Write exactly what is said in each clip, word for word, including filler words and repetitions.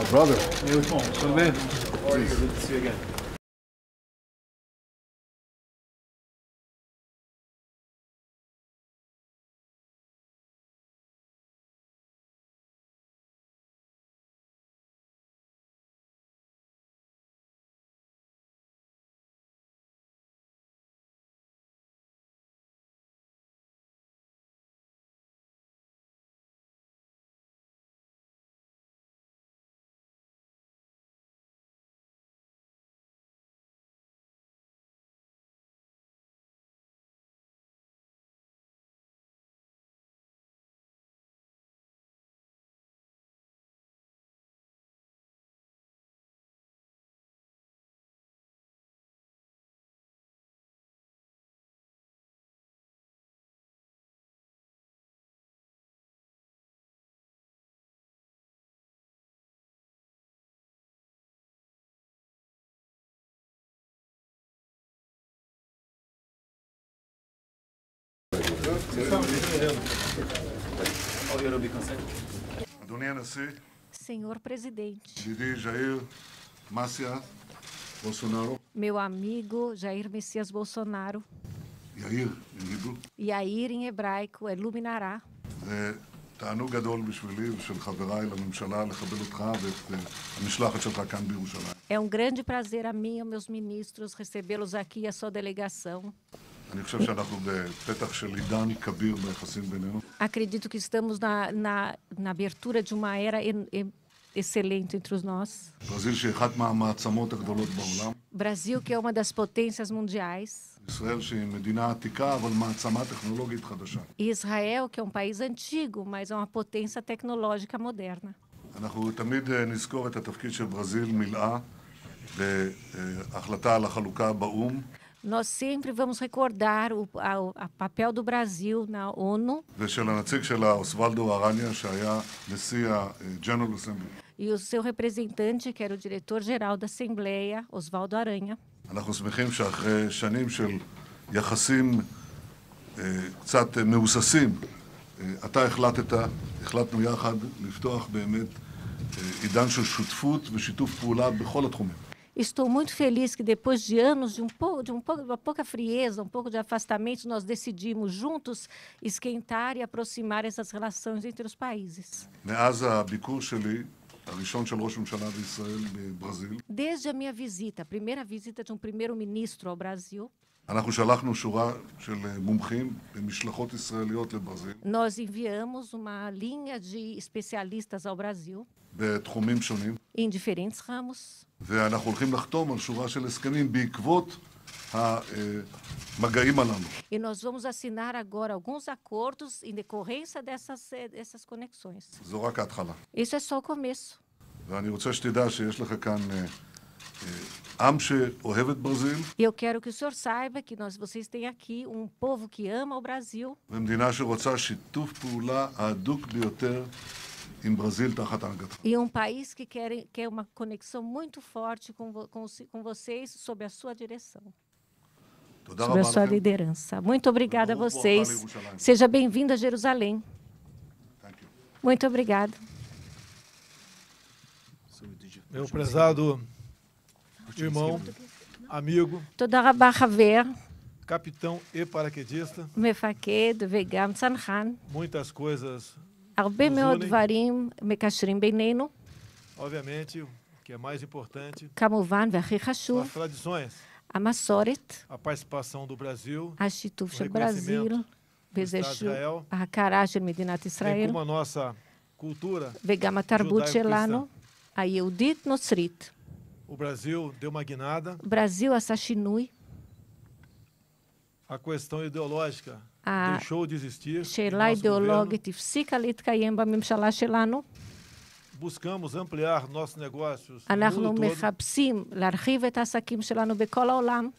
Brother. Hey, what's going on? So, man, how are you? Good to see you again. אדוני הנשיא, Senhor presidente, ידידי ז'איר מסיה בולסונארו, meu amigo Jair Messias Bolsonaro, יאיר, in Hebrew, Yair em hebraico é Luminará. זה תענוג גדול בשבילי ושל חבריי לממשלה לקבל אותך ואת המשלחת שלך כאן בירושלים. É um grande prazer a mim e aos meus ministros recebê-los aqui e a sua delegação. אני חושב שאנחנו בפתח של עידן כביר ביחסים בינינו. Acredito que estamos na, na, na abertura de uma era en, en, excelente entre os nós. ברזיל שהיא אחת מהמעצמות הגדולות בעולם. Brasil, que é uma das potências mundiais. ישראל שהיא מדינה עתיקה אבל מעצמה טכנולוגית חדשה. E Israel, que é um país antigo, mas é uma potência tecnológica moderna. אנחנו תמיד נזכור את התפקיד שברזיל מילאה בהחלטה על החלוקה באו"ם. Nós sempre vamos recordar o a, a papel do Brasil na ONU. ושל הנציג שלה, אוסוולדו ארניה, שהיה נשיא ה-General Assembly. E o seu representante, que era o diretor-geral da Assembleia, Oswaldo Aranha. אנחנו שמחים שאחרי שנים של יחסים קצת מהוססים, אתה החלטת, החלטנו יחד לפתוח באמת עידן של שותפות ושיתוף פעולה בכל התחומים. Estou muito feliz que depois de anos de um pouco de um pouco uma pouca frieza, um pouco de afastamento, nós decidimos juntos esquentar e aproximar essas relações entre os países. מאז הביקור שלי, הראשון של ראש ממשלה בישראל בברזיל, Desde a minha visita, a primeira visita de um primeiro-ministro ao Brasil, אנחנו שלחנו שורה של מומחים במשלחות ישראליות לברזיל. nós enviamos uma linha de especialistas ao Brasil. בתחומים שונים. Em diferentes ramos. ואנחנו הולכים לחתום על שורה של הסכמים בעקבות המגעים הללו. E nós vamos assinar agora alguns acordos em decorrência dessas, dessas conexões. זו רק ההתחלה. Isso é só o começo. ואני רוצה שתדע שיש לך כאן עם שאוהב את ברזיל. E eu quero que o senhor saiba que nós, vocês têm aqui um povo que ama o Brasil. ומדינה שרוצה שיתוף פעולה ההדוק ביותר em Brasil, e um país que quer, quer uma conexão muito forte com, com, com vocês, sob a sua direção, sob a sua liderança. Muito obrigada a vocês. Seja bem-vindo a Jerusalém. Muito obrigado. Meu prezado irmão, amigo, תודה רבה חבר, capitão e paraquedista, מפקד וגם צנחן. muitas coisas הרבה מאוד דברים מקשרים בינינו. Obviamente, o que é mais importante, כמובן, והכי são חשוב, as tradições, המסורת, a participação do Brasil, השיתוף o של ברזיל, reconhecimento וזה do Estado de Israel, ההכרה של מדינת bem ישראל, como a nossa cultura וגם התרבות judaico-cristã. שלנו, היהודית-נוצרית. O Brasil deu uma guinada, ברזיל עשה שינוי, a questão ideológica a deixou de existir. em שאלה nosso governo. אידיאולוגית הפסיקה להתקיים בממשלה שלנו. Buscamos ampliar nossos negócios no אנחנו mundo todo. מחפשים להרחיב את העסקים שלנו בכל העולם.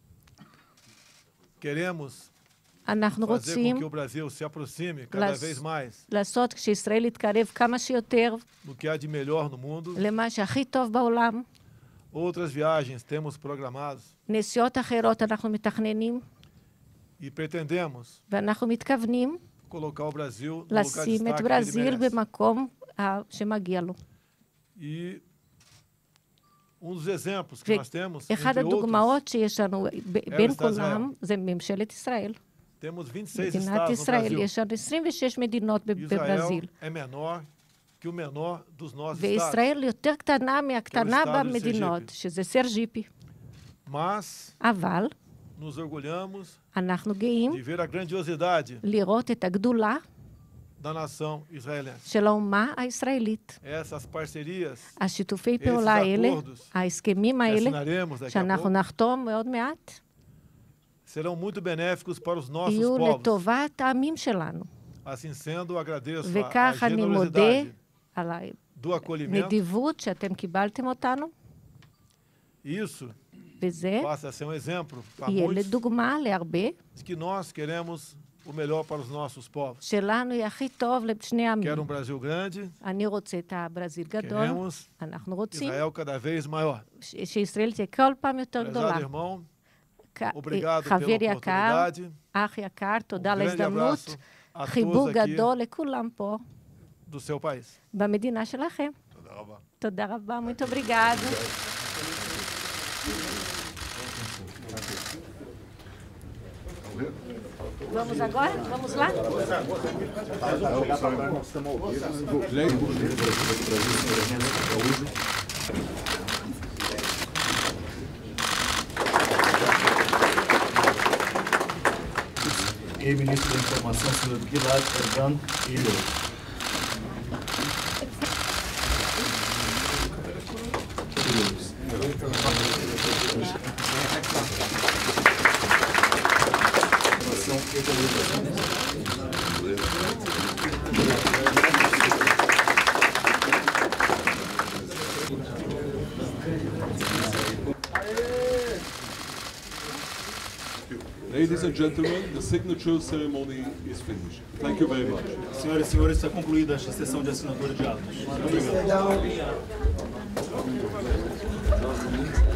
Queremos אנחנו fazer com רוצים que o Brasil se aproxime cada Las- vez mais לעשות כשישראל יתקרב כמה שיותר do que há de melhor no mundo. למה שהכי טוב בעולם. Outras viagens temos programadas נסיעות אחרות אנחנו מתכננים, e pretendemos ואנחנו מתכוונים colocar o Brasil no lugar de לשים את destaque que ele ברזיל merece. במקום ה- שמגיע לו. E um dos exemplos que nós temos, אחד הדוגמאות שיש לנו בין כולם זה ממשלת ישראל. temos vinte e seis מדינת estados no ישראל, Brasil. יש לנו עשרים ושש מדינות בברזיל. Israel é menor que o menor dos nossos estados. וישראל יותר קטנה מהקטנה במדינות, שזה סרג'יפי. Mas אבל nos orgulhamos אנחנו גאים de ver a grandiosidade לראות את הגדולה da nação israelense. של האומה הישראלית. Essas parcerias השיתופי פעולה האלה, ההסכמים que האלה, assinaremos daqui a שאנחנו pouco נחתום מאוד מעט, serão muito benéficos para os nossos יהיו povos. לטובת העמים שלנו. Assim sendo, agradeço a, a וכך אני מודה generosidade על do acolhimento. הנדיבות שאתם קיבלתם אותנו, Isso וזה passa a ser um exemplo para יהיה muitos לדוגמה להרבה, de que nós queremos o melhor para os nossos povos. שלנו יהיה הכי טוב לשני העמים. Quero um Brasil grande, אני רוצה את הברזיל גדול, queremos אנחנו רוצים Israel cada vez maior. ש- שישראל תהיה כל פעם יותר גדולה. Prezado irmão, כ- obrigado חבר pela יקר, oportunidade. אח יקר, תודה על grande ההזדמנות. abraço a חיבוק todos aqui גדול לכולם פה, do seu país. במדינה שלכם. תודה רבה. תודה רבה, muito obrigado. Vamos agora? Vamos lá? E ministro da Informação, senhor Gilad Erdan Ilho. Ladies and gentlemen, the signature ceremony is finished. Thank you very much. Senhoras e senhores, está concluída esta sessão de assinatura de atos. Obrigado.